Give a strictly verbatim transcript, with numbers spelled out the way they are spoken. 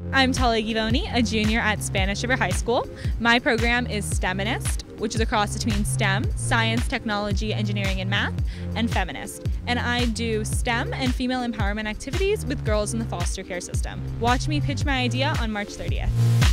I'm Talya Givoni, a junior at Spanish River High School. My program is STEMINIST, which is a cross between STEM, science, technology, engineering, and math, and feminist. And I do STEM and female empowerment activities with girls in the foster care system. Watch me pitch my idea on March thirtieth.